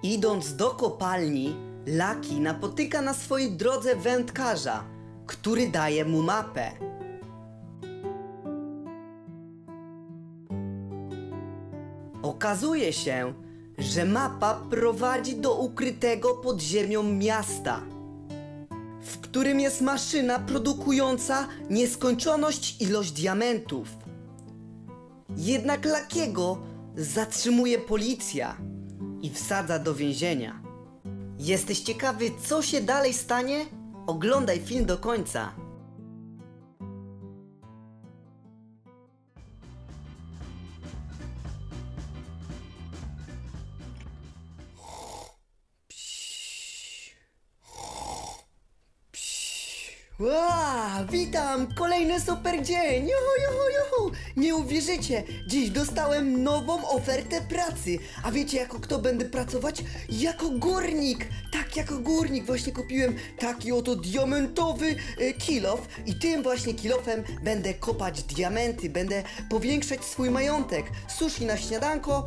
Idąc do kopalni, Lucky napotyka na swojej drodze wędkarza, który daje mu mapę. Okazuje się, że mapa prowadzi do ukrytego pod ziemią miasta, w którym jest maszyna produkująca nieskończoność ilość diamentów. Jednak Luckiego zatrzymuje policja i wsadza do więzienia. Jesteś ciekawy, co się dalej stanie? Oglądaj film do końca. Witam! Kolejny super dzień! Juhu! Nie uwierzycie! Dziś dostałem nową ofertę pracy. A wiecie, jako kto będę pracować? Jako górnik! Tak, jako górnik. Właśnie kupiłem taki oto diamentowy kilof i tym właśnie kilofem będę kopać diamenty. Będę powiększać swój majątek. Sushi na śniadanko.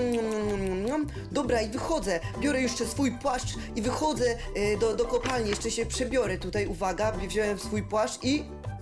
Dobra, i wychodzę. Biorę jeszcze swój płaszcz i wychodzę do kopalni. Jeszcze się przebiorę tutaj. Uwaga, wziąłem swój płaszcz i...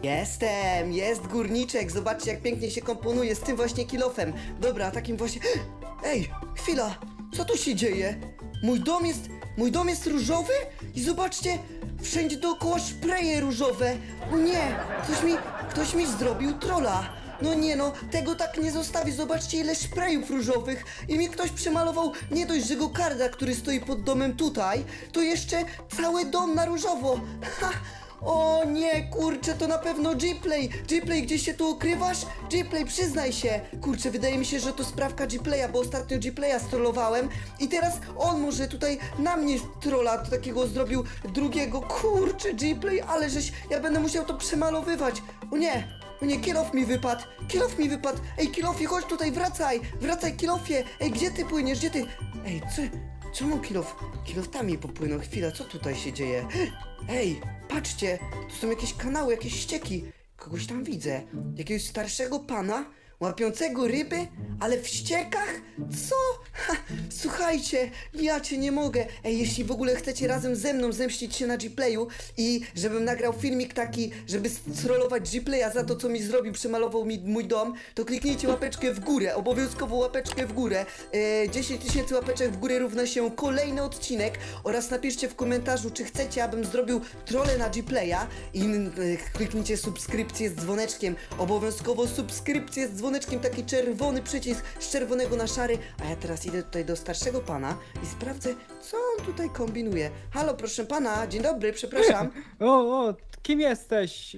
Jest górniczek, zobaczcie jak pięknie się komponuje z tym właśnie kilofem. Dobra, takim właśnie... Ej, chwila, co tu się dzieje? Mój dom jest różowy i zobaczcie, wszędzie dookoła szpreje różowe. O nie, ktoś mi zrobił trolla. No nie no, tego tak nie zostawi, zobaczcie ile szprejów różowych. I mi ktoś przemalował nie dość, że gokarda, który stoi pod domem tutaj, to jeszcze cały dom na różowo. Ha! O nie, kurczę, to na pewno Gplay. Gplay, gdzieś się tu ukrywasz? Gplay, przyznaj się. Kurczę, wydaje mi się, że to sprawka Gplaya, bo ostatnio Gplaya strollowałem i teraz on może tutaj na mnie trolla takiego zrobił drugiego. Kurczę, Gplay, ale ja będę musiał to przemalowywać. O nie, kilof mi wypadł. Ej, kilofie, chodź tutaj, wracaj, kilofie. Ej, gdzie ty płyniesz, Ej, czemu kilof tam mi popłynął? Chwila, co tutaj się dzieje? Ej, patrzcie, tu są jakieś kanały, jakieś ścieki. Kogoś tam widzę. Jakiegoś starszego pana łapiącego ryby, ale w ściekach? Co? Słuchajcie, ja cię nie mogę. Ej, jeśli w ogóle chcecie razem ze mną zemścić się na Gplayu i żebym nagrał filmik taki, żeby strollować Gplaya za to, co mi zrobił, przemalował mi mój dom, to kliknijcie łapeczkę w górę, obowiązkowo łapeczkę w górę. 10 000 łapeczek w górę równa się kolejny odcinek oraz napiszcie w komentarzu, czy chcecie, abym zrobił trolle na Gplaya i kliknijcie subskrypcję z dzwoneczkiem, obowiązkowo subskrypcję z dzwoneczkiem, taki czerwony przycisk z czerwonego na szary, a ja teraz idę tutaj do starszego pana i sprawdzę, co on tutaj kombinuje. Halo, proszę pana, dzień dobry, przepraszam. Kim jesteś?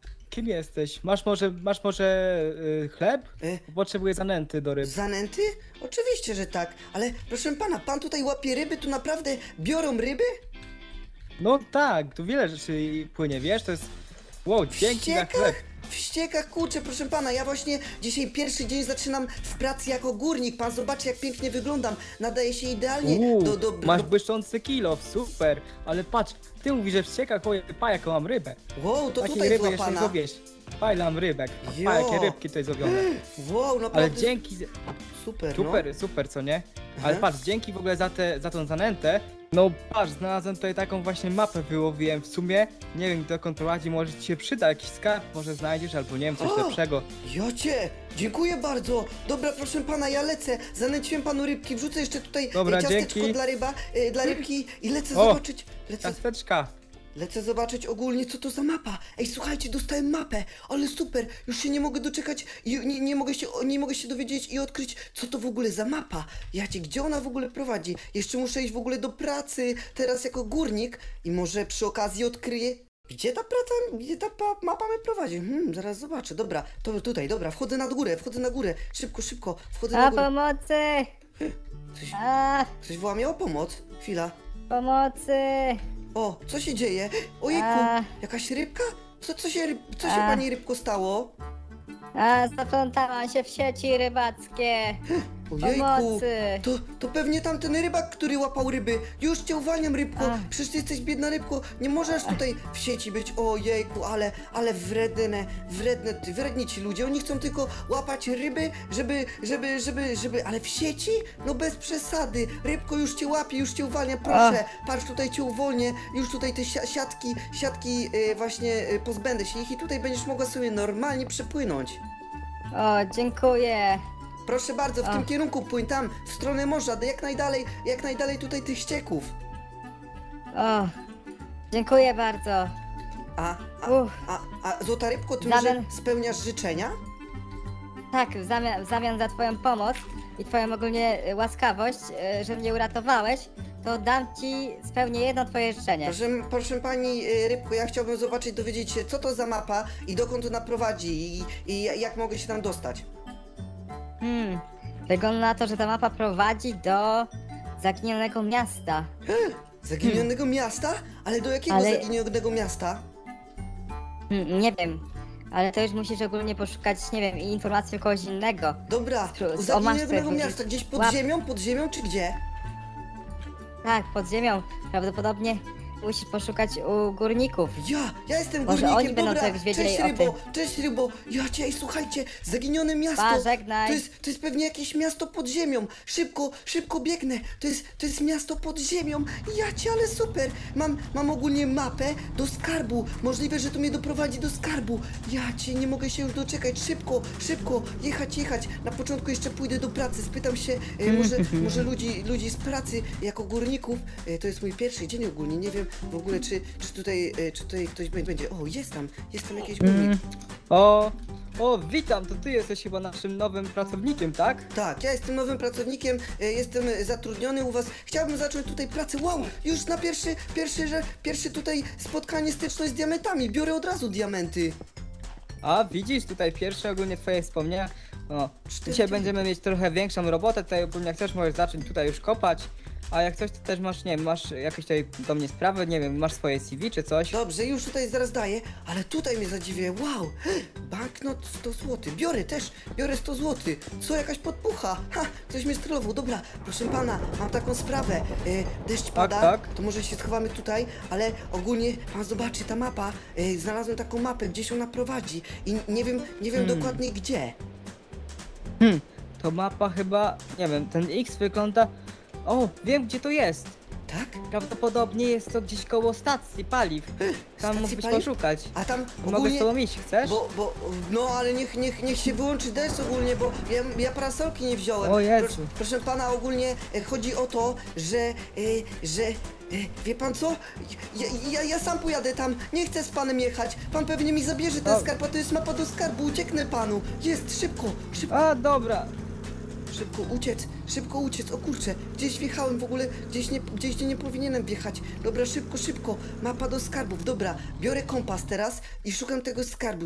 Masz może chleb? Potrzebuję zanęty do ryb. Zanęty? Oczywiście, że tak, ale proszę pana, pan tutaj łapie ryby, tu naprawdę biorą ryby? No tak, tu wiele rzeczy płynie, wiesz, to jest... Wow, dzięki za chleb. W ściekach, kurczę, proszę pana, ja właśnie dzisiaj pierwszy dzień zaczynam w pracy jako górnik. Pan zobaczy, jak pięknie wyglądam. Nadaje się idealnie Masz błyszczący kilof, super. Ale patrz, ty mówisz, że w ściekach, jaką mam rybę. Wow, to takiej tutaj ryby złapana. jeszcze złowieś. Mam rybek. Jakie rybki tutaj zrobione. Wow, naprawdę. Ale dzięki... Super, co nie? Ale patrz, dzięki w ogóle za tą zanętę. No patrz, znalazłem tutaj taką właśnie mapę, wyłowiłem w sumie. Nie wiem, dokąd prowadzi, może ci się przyda jakiś skarb, może znajdziesz, albo nie wiem, coś lepszego. Jocie, dziękuję bardzo. Dobra, proszę pana, ja lecę. Zanęciłem panu rybki, wrzucę jeszcze tutaj ciasteczko dzięki. dla rybki i lecę zobaczyć. Ciasteczka. Lecę zobaczyć ogólnie, co to za mapa. Ej, słuchajcie, dostałem mapę, ale super, już się nie mogę doczekać i nie mogę się dowiedzieć i odkryć, co to w ogóle za mapa. Gdzie ona w ogóle prowadzi? Jeszcze muszę iść w ogóle do pracy, teraz jako górnik i może przy okazji odkryję, gdzie ta mapa mnie prowadzi. Zaraz zobaczę, dobra, to tutaj, dobra, wchodzę na górę, szybko, wchodzę na górę. Pomocy! Ktoś woła mnie o pomoc, chwila. Pomocy! O, co się dzieje? Ojejku, jakaś rybka? Co się pani rybko stało? Zaplątałam się w sieci rybackie. Ojejku, Pomocy. to pewnie tamten rybak, który łapał ryby. Już cię uwalniam, rybko. Ach. Przecież ty jesteś biedna rybko. Nie możesz tutaj w sieci być. Ojejku, ale wredni ci ludzie. Oni chcą tylko łapać ryby, żeby, ale w sieci? No bez przesady. Rybko, już cię łapie, już cię uwalnia. Proszę, patrz, tutaj cię uwolnię. Już tutaj te siatki właśnie pozbędę się ich i tutaj będziesz mogła sobie normalnie przepłynąć. O, dziękuję. Proszę bardzo, w tym kierunku płyń, tam, w stronę morza, jak najdalej tutaj tych ścieków. O, dziękuję bardzo. A złota rybko, ty Zamian- może spełniasz życzenia? Tak, w zamian za twoją pomoc i twoją ogólnie łaskawość, że mnie uratowałeś, to dam ci, spełnię jedno twoje życzenie. Proszę pani rybko, ja chciałbym zobaczyć, dowiedzieć się, co to za mapa i dokąd ona prowadzi i jak mogę się tam dostać. Wygląda na to, że ta mapa prowadzi do zaginionego miasta. Zaginionego miasta? Ale do jakiego Ale- zaginionego miasta? Nie wiem, ale to już musisz ogólnie poszukać, nie wiem, informacji o kogoś innego. Dobra, Z zaginionego omaszkę miasta, gdzieś pod łap- ziemią czy gdzie? Tak, pod ziemią. Prawdopodobnie musisz poszukać u górników. Ja jestem Może górnikiem, oni będą dobra, coś wiedzieli cześć o rybo, tym. cześć rybo, słuchajcie, zaginione miasto, Pa, żegnaj. to jest pewnie jakieś miasto pod ziemią, szybko biegnę, to jest miasto pod ziemią, ale super, mam ogólnie mapę do skarbu, możliwe, że to mnie doprowadzi do skarbu, nie mogę się już doczekać, szybko, jechać, na początku jeszcze pójdę do pracy, spytam się, może ludzi z pracy, jako górników, to jest mój pierwszy dzień ogólnie, nie wiem w ogóle, czy tutaj ktoś będzie. O, jest tam jakiś górnik. Witam, to ty jesteś chyba naszym nowym pracownikiem, tak? Tak, ja jestem nowym pracownikiem, jestem zatrudniony u was. Chciałbym zacząć tutaj pracę. Wow, już na pierwsze tutaj spotkanie, styczność z diamentami. Biorę od razu diamenty. A widzisz, tutaj pierwsze ogólnie twoje wspomnienia. Dzisiaj będziemy mieć trochę większą robotę, tutaj ogólnie jak chcesz możesz zacząć tutaj już kopać. A jak coś to też masz, nie wiem, masz jakieś tutaj do mnie sprawy, nie wiem, masz swoje CV czy coś? Dobrze, już tutaj zaraz daję, ale tutaj mnie zadziwię. Wow, banknot 100 zł. Biorę 100 zł. Co, jakaś podpucha? Ktoś mnie strollował. Dobra, proszę pana, mam taką sprawę. Deszcz pada, tak. to może się schowamy tutaj, ale ogólnie pan zobaczy, ta mapa, znalazłem taką mapę, gdzieś ona prowadzi i nie wiem dokładnie gdzie. To mapa chyba, nie wiem, ten X wygląda... O, wiem gdzie to jest. Tak? Prawdopodobnie jest to gdzieś koło stacji paliw. Tam Stacji mógłbyś paliw? poszukać. A tam Mogę z ogólnie... tobą iść, chcesz? No ale niech się wyłączy deszcz ogólnie, bo ja parasolki nie wziąłem. O Jezu. Proszę pana, ogólnie chodzi o to, że wie pan co? Ja sam pojadę tam, nie chcę z panem jechać. Pan pewnie mi zabierze ten skarb, a to jest mapa do skarbu, ucieknę panu. Jest, szybko. A, dobra. Szybko uciec, o kurczę, gdzieś wjechałem w ogóle, gdzieś gdzie nie powinienem wjechać. Dobra, szybko, mapa do skarbów, dobra, biorę kompas teraz i szukam tego skarbu.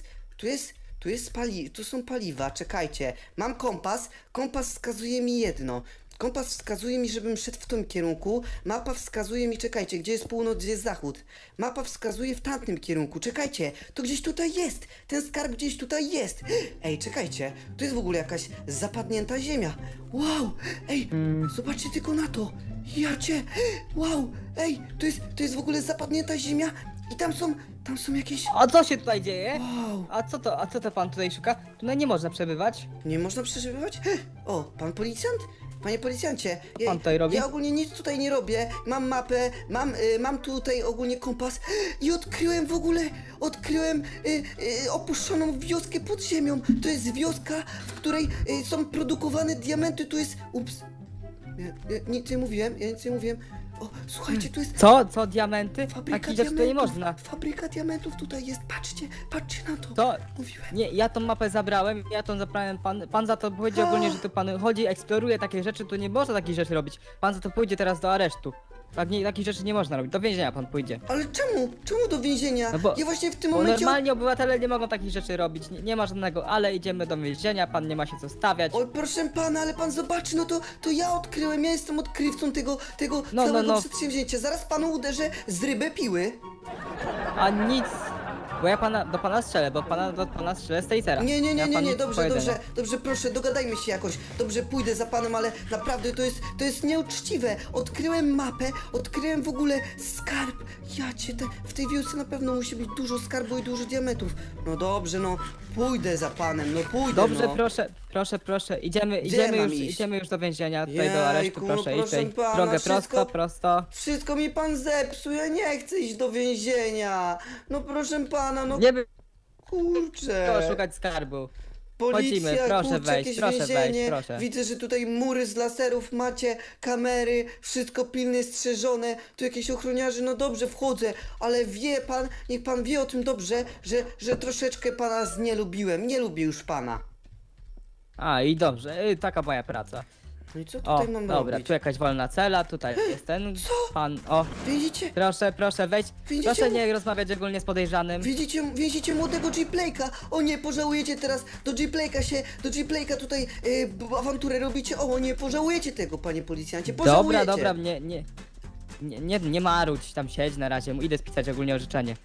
Tu są paliwa, czekajcie, mam kompas wskazuje mi jedno. Kompas wskazuje mi, żebym szedł w tym kierunku. Mapa wskazuje mi, czekajcie, gdzie jest północ, gdzie jest zachód. Mapa wskazuje w tamtym kierunku. Czekajcie, to gdzieś tutaj jest. Ten skarb gdzieś tutaj jest. Ej, czekajcie, to jest w ogóle jakaś zapadnięta ziemia. Wow, ej, zobaczcie tylko na to. Wow, ej, to jest w ogóle zapadnięta ziemia i tam są jakieś... A co się tutaj dzieje? Wow. A co to pan tutaj szuka? Tutaj nie można przebywać. Nie można przeżywać? O, pan policjant? Panie policjancie, Pan tutaj robi? ja ogólnie nic tutaj nie robię, mam mapę, mam tutaj ogólnie kompas i odkryłem opuszczoną wioskę pod ziemią. To jest wioska, w której są produkowane diamenty, tu jest... Ups, ja nic nie mówiłem. O, słuchajcie, tu jest... Co? Diamenty? Fabryka Takich rzeczy tutaj nie diamentów. można. Fabryka diamentów tutaj jest, patrzcie na to. To... Mówiłem. Nie, ja tą mapę zabrałem, pan za to powiedział ogólnie, że tu pan chodzi, eksploruje takie rzeczy, tu nie można takich rzeczy robić. Pan za to pójdzie teraz do aresztu. Takich rzeczy nie można robić, do więzienia pan pójdzie. Ale czemu? Czemu do więzienia? No bo- Ja właśnie w tym Bo momencie... normalnie obywatele nie mogą takich rzeczy robić, nie ma żadnego ale, idziemy do więzienia, pan nie ma się co stawiać. Oj, proszę pana, ale pan zobaczy, no to ja odkryłem, ja jestem odkrywcą tego całego No. przedsięwzięcia. Zaraz panu uderzę z ryby piły. A nic, bo ja do pana strzelę, do pana strzelę z tasera. Nie, dobrze, proszę, dogadajmy się jakoś. Dobrze, pójdę za panem, ale naprawdę to jest nieuczciwe. Odkryłem mapę, odkryłem w ogóle skarb. W tej wiosce na pewno musi być dużo skarbu i dużo diamentów. No dobrze, no, pójdę za panem, no pójdę, Dobrze, no. proszę, mam iść? idziemy już do więzienia, tutaj do aresztu, Jejku, no proszę, idź proszę tutaj pana, drogę wszystko- prosto. Wszystko mi pan zepsuł, ja nie chcę iść do więzienia. No proszę pana, no Nie by kurczę. było szukać skarbu. Policja, Chodzimy, proszę kurczę, wejść, jakieś proszę więzienie. wejść, proszę. Widzę, że tutaj mury z laserów macie, kamery, wszystko pilnie strzeżone, tu jakieś ochroniarze, no dobrze, wchodzę, ale wie pan, niech pan wie o tym dobrze, że troszeczkę pana znielubiłem, nie lubię już pana. A i dobrze, taka moja praca. No i co O, tutaj mam dobra, robić? tu jakaś wolna cela, tutaj jest ten pan, o. Widzicie? Proszę wejść, Widzicie? proszę nie rozmawiać ogólnie z podejrzanym. Widzicie młodego G-Playka? O nie, pożałujecie teraz, do G-Playka tutaj awanturę robicie, o nie, pożałujecie tego, panie policjancie, pożałujecie. Dobra, nie marudź, tam siedź na razie, idę spisać ogólnie orzeczenie.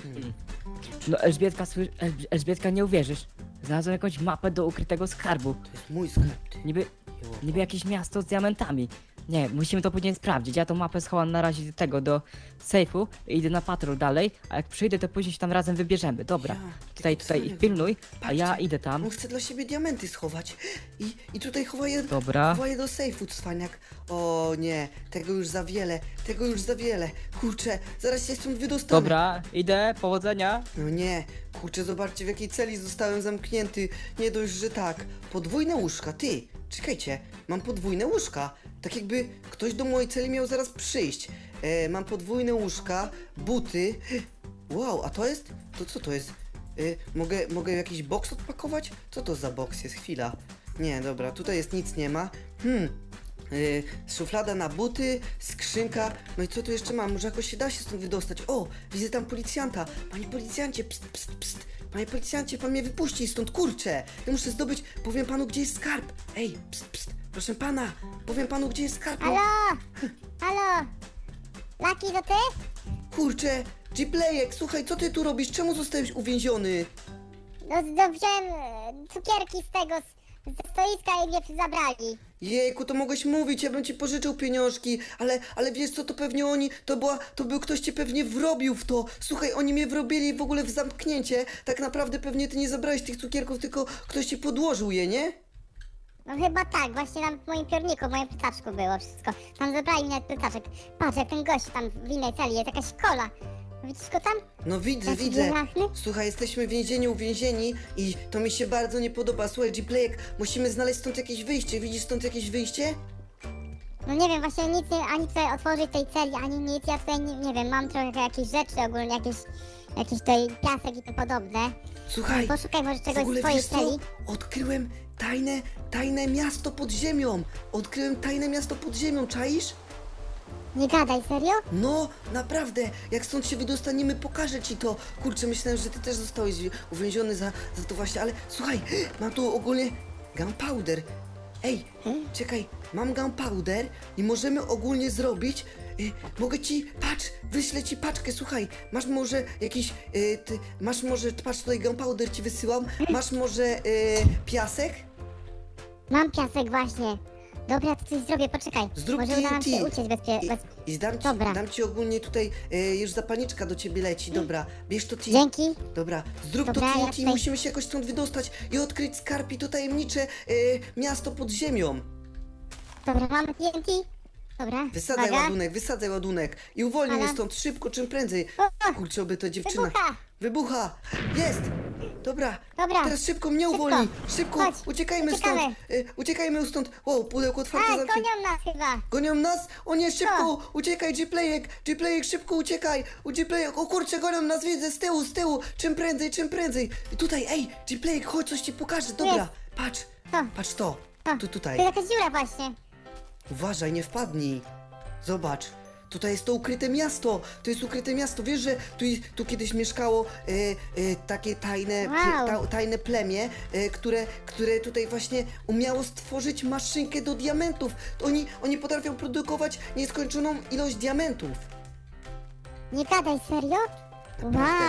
No Elżbietka, nie uwierzysz, znalazłem jakąś mapę do ukrytego skarbu. To jest mój skarb, ty. Niby jakieś miasto z diamentami. Nie, musimy to później sprawdzić. Ja tą mapę schowam na razie do sejfu i idę na patrol dalej, a jak przyjdę, to później się tam razem wybierzemy. Dobra, tutaj pilnuj, a ja Patrzcie, idę tam. On chce dla siebie diamenty schować i tutaj chowa je Dobra. do sejfu, cwaniak. O nie, tego już za wiele. Kurczę, zaraz się stąd wydostanę. Dobra, idę, powodzenia. No nie, kurczę, zobaczcie w jakiej celi zostałem zamknięty. Nie dość, że tak. Podwójne łóżka, ty, czekajcie, mam podwójne łóżka. Tak jakby ktoś do mojej celi miał zaraz przyjść. Mam podwójne łóżka, buty. Wow, a to jest? To co to jest? Mogę jakiś boks odpakować? Co to za boks jest? Chwila. Nie, dobra, tutaj jest nic nie ma. Szuflada na buty, skrzynka. No i co tu jeszcze mam? Może jakoś się da się stąd wydostać? O, widzę tam policjanta. Panie policjancie, pst. Panie policjancie, pan mnie wypuści stąd, kurczę. Ja muszę zdobyć, powiem panu, gdzie jest skarb. Ej, pst. Proszę pana, powiem panu, gdzie jest skarb. No, Halo? Laki, to ty? kurczę, G-Playek, słuchaj, co ty tu robisz? Czemu zostałeś uwięziony? No, wziąłem cukierki z tego, ze stoiska i mnie zabrali. Jejku, to mogłeś mówić, ja bym ci pożyczył pieniążki, ale wiesz co, to pewnie oni, to był ktoś cię pewnie wrobił w to. Słuchaj, oni mnie wrobili w ogóle w zamknięcie. Tak naprawdę pewnie ty nie zabrałeś tych cukierków, tylko ktoś ci podłożył je, nie? No chyba tak, właśnie tam w moim piórniku, w moim plecaczku było wszystko. Tam zabrali mnie plecaczek. Patrz, jak ten gość tam w innej celi jest, jakaś szkola. Widzisz go tam? No widzę. Jaki biedachy? Słuchaj, jesteśmy uwięzieni i to mi się bardzo nie podoba. Słuchaj, G-Playek, musimy znaleźć stąd jakieś wyjście. Widzisz stąd jakieś wyjście? No nie wiem, właśnie nic, ani tutaj otworzyć tej celi, ani nic. Ja tutaj nie wiem, mam trochę jakieś rzeczy ogólnie, jakieś tutaj piasek i to podobne. Słuchaj, Poszukaj może w czegoś w ogóle swojej wiesz co? celi. Odkryłem tajne miasto pod ziemią. Czaisz? Nie gadaj, serio? No, naprawdę, jak stąd się wydostaniemy, pokażę ci to. Kurczę, myślałem, że ty też zostałeś uwięziony za to właśnie, ale słuchaj, mam tu ogólnie gunpowder. Ej, czekaj, mam gunpowder i możemy ogólnie zrobić, mogę ci, patrz, wyślę ci paczkę, słuchaj, masz może jakiś, patrz, tutaj gunpowder ci wysyłam, masz może piasek? Mam piasek właśnie. Dobra, to coś zrobię, poczekaj. Zrób Może uda nam TNT. się uciec bezpiecznie. I Dobra. dam ci ogólnie tutaj, już zapalniczka do ciebie leci, dobra, bierz to TNT. Dzięki. Dobra, zrób Dobra, to ja TNT, tutaj- musimy się jakoś stąd wydostać i odkryć skarb i to tajemnicze miasto pod ziemią. Dobra, mamy TNT. Dobra, Wysadzaj ładunek i uwolnij mnie Halo? stąd szybko, czym prędzej. O, Kurczę, oby to dziewczyna. Wybucha! Jest! Dobra, Dobra, teraz szybko mnie szybko. uwolnij. Szybko, Chodź, uciekajmy uciekamy. stąd. Uciekajmy stąd. O, pudełko otwarte, Ej, zamknij. gonią nas chyba. Gonią nas? O nie, szybko! Uciekaj, G-Playek, szybko uciekaj! G-Playek, o kurczę, gonią nas, widzę, z tyłu! Czym prędzej! I tutaj, ej, G-Playek, chodź, coś ci pokażę, dobra, jest. patrz, Co? patrz to, To tutaj. jest jakaś dziura właśnie. Uważaj, nie wpadnij. Zobacz. Tutaj jest to ukryte miasto. Wiesz, że tu kiedyś mieszkało takie Wow. tajne plemię, które tutaj właśnie umiało stworzyć maszynkę do diamentów. Oni potrafią produkować nieskończoną ilość diamentów. Nie gadaj, serio? Naprawdę. Wow.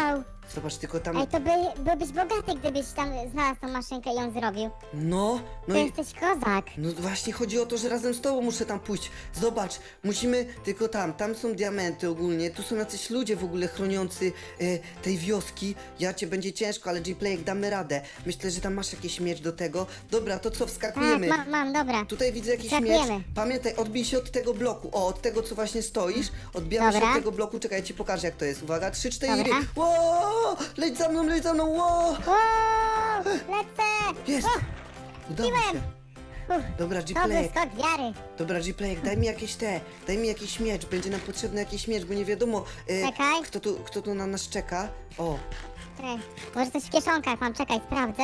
Zobacz, tylko tam... Ej, to byłbyś bogaty, gdybyś tam znalazł tą maszynkę i ją zrobił. No To i... jesteś kozak. No właśnie chodzi o to, że razem z tobą muszę tam pójść. Zobacz, musimy tylko tam są diamenty ogólnie, tu są jacyś ludzie w ogóle chroniący tej wioski. Będzie ciężko, ale G-Playek damy radę. Myślę, że tam masz jakiś miecz do tego. Dobra, to co, wskakujemy? Tak, mam, dobra. Tutaj widzę jakiś Wskakujemy. miecz. Pamiętaj, odbij się od tego bloku. O, od tego, co właśnie stoisz. Odbijamy się Dobra. od tego bloku. Czekaj, ja ci pokażę, jak to jest. Uwaga, 3, 4. Dobra. Ło! Leć za mną, ło! O, lecę! Jest! O, Udało się. Dobra, to był G-Playek. skok wiary. Dobra, G-Playek, daj mi jakiś miecz. Będzie nam potrzebny jakiś miecz, bo nie wiadomo, Czekaj. kto tu na nas czeka. O, Czekaj, może coś w kieszonkach mam, czekaj, sprawdzę.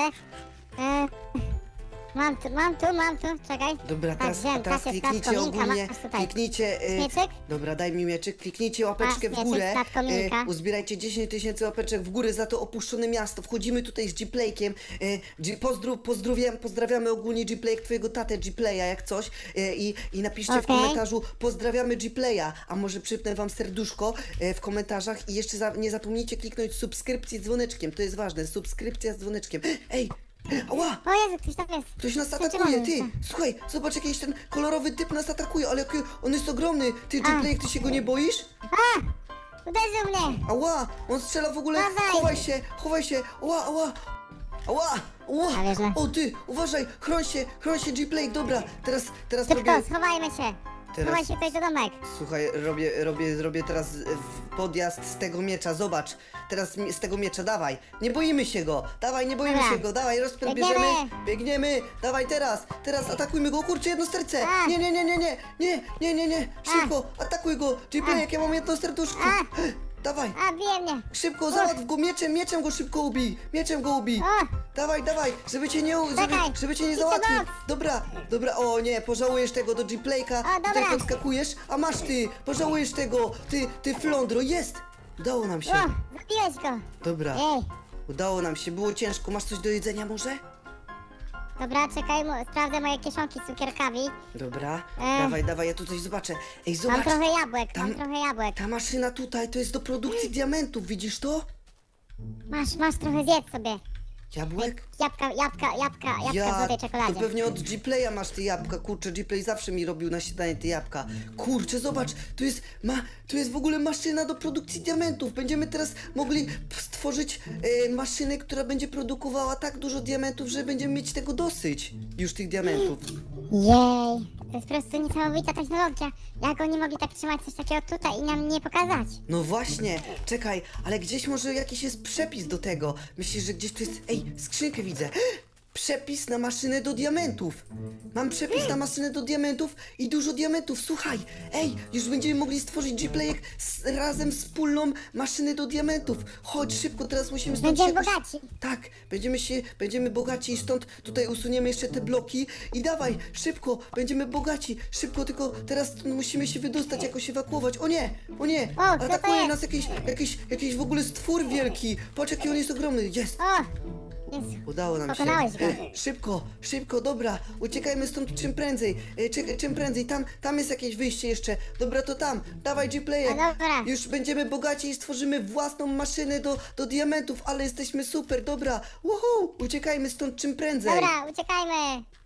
Mam tu, czekaj. dobra, Tak, teraz wiem, Kasia, kliknijcie statko Minka, ogólnie, masz tutaj. kliknijcie... Mieczyk? Dobra, daj mi mieczyk, kliknijcie łapeczkę Masz w mieczyk, górę. statko Minka. Uzbierajcie 10 000 łapeczek w górę za to opuszczone miasto. Wchodzimy tutaj z G-Playkiem. Pozdrawiamy ogólnie G-Playek, twojego tatę G-Playa, jak coś. I napiszcie w Okej. komentarzu, pozdrawiamy G-Playa. A może przypnę wam serduszko w komentarzach. I jeszcze nie zapomnijcie kliknąć subskrypcji z dzwoneczkiem. To jest ważne, subskrypcja z dzwoneczkiem. Ej! Ała! O Jezu, ktoś tam jest. Ktoś nas Zatrzymamy atakuje, ty! się. Słuchaj, zobacz, jakiś ten kolorowy typ nas atakuje, ale jaki on jest ogromny! Ty, G-Playek, ty się go nie boisz? Uderzył mnie. Ała! On strzela w ogóle! Dawaj. Chowaj się! Ała, ała! Ała! Ała! Ale źle. O ty, uważaj! Chroń się, G-Playek, dobra! Teraz Szybko, robię... schowajmy się. Schowaj się ktoś do domek. Słuchaj, robię teraz podjazd z tego miecza, zobacz! Teraz z tego miecza, dawaj! Nie boimy się go! Dawaj, nie boimy Dobra. się go! Dawaj, rozpęd Biegniemy. bierzemy! Biegniemy! Dawaj teraz atakujmy go! O kurczę, jedno serce! A. Nie! Szybko! Atakuj go! G-Playek, ja mam jedno serduszko! Dawaj! A, bije mnie. Szybko, załatw go mieczem go szybko ubij! Mieczem go ubij! O, Dawaj, żeby cię nie, Czekaj, żeby cię nie idźcie załatwił! noc. Dobra, o nie, pożałujesz tego do G-Playka, O, dobra. tutaj podskakujesz, a masz ty, pożałujesz tego, ty flądro, jest! Udało nam się, o, zabiłeś go. dobra, Ej, udało nam się, było ciężko, masz coś do jedzenia może? dobra, czekaj, sprawdzę moje kieszonki z cukierkami. Dobra, Ej. dawaj, ja tu coś zobaczę. Ej, Mam zobacz, trochę jabłek, tam- mam trochę jabłek. ta maszyna tutaj to jest do produkcji diamentów, widzisz to? Masz trochę zjedz sobie. Jabłek? Jabłka w złotej to czekoladzie. pewnie od G-Playa masz te jabłka, kurczę, G-Play zawsze mi robił na śniadanie te jabłka. Kurczę, zobacz, tu jest w ogóle maszyna do produkcji diamentów. Będziemy teraz mogli stworzyć maszynę, która będzie produkowała tak dużo diamentów, że będziemy mieć tego dosyć, już tych diamentów. Jej, to jest po prostu niesamowita technologia. Jak oni mogli tak trzymać coś takiego tutaj i nam nie pokazać? No właśnie, czekaj, ale gdzieś może jakiś jest przepis do tego. Myślisz, że gdzieś tu jest... Ej, skrzynkę widzę. Przepis na maszynę do diamentów. Mam przepis na maszynę do diamentów i dużo diamentów. Słuchaj, ej, już będziemy mogli stworzyć G-Playek razem wspólną maszynę do diamentów. Chodź szybko, teraz musimy stąd Będziemy się bogaci. Tak, będziemy bogaci i stąd tutaj usuniemy jeszcze te bloki i dawaj, szybko, będziemy bogaci. Szybko, tylko teraz musimy się wydostać, jakoś ewakuować. O nie, O, kto to atakuje jest? nas jakiś w ogóle stwór wielki. Patrz, jaki on jest ogromny. Jest. O, jest. Udało nam się. Pokonałeś go. Szybko, dobra. Uciekajmy stąd czym prędzej. Czym prędzej. Tam jest jakieś wyjście jeszcze. Dobra, to tam. Dawaj, G-Playek. No dobra. Już będziemy bogaci i stworzymy własną maszynę do diamentów, ale jesteśmy super, dobra. Uhu! Uciekajmy stąd czym prędzej. Dobra, uciekajmy.